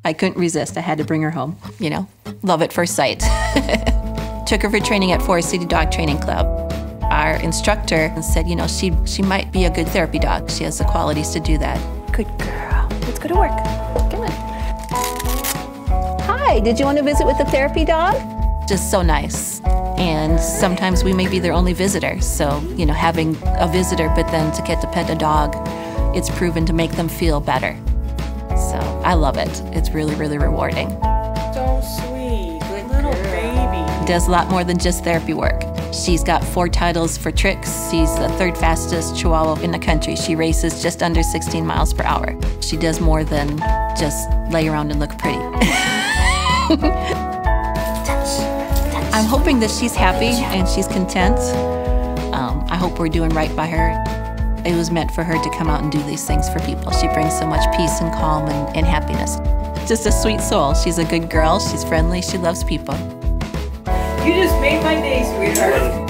I couldn't resist. I had to bring her home. You know, love at first sight. Took her for training at Forest City Dog Training Club. Our instructor said, you know, she might be a good therapy dog. She has the qualities to do that. Good girl. Let's go to work. Come on. Hi, did you want to visit with the therapy dog? Just so nice. And sometimes we may be their only visitor. So, you know, having a visitor, but then to get to pet a dog, it's proven to make them feel better. So I love it. It's really, really rewarding. So sweet, good little baby. Does a lot more than just therapy work. She's got 4 titles for tricks. She's the 3rd fastest Chihuahua in the country. She races just under 16 miles per hour. She does more than just lay around and look pretty. I'm hoping that she's happy and she's content. I hope we're doing right by her. It was meant for her to come out and do these things for people. She brings so much peace and calm and happiness. Just a sweet soul. She's a good girl. She's friendly. She loves people. You just made my day, sweetheart.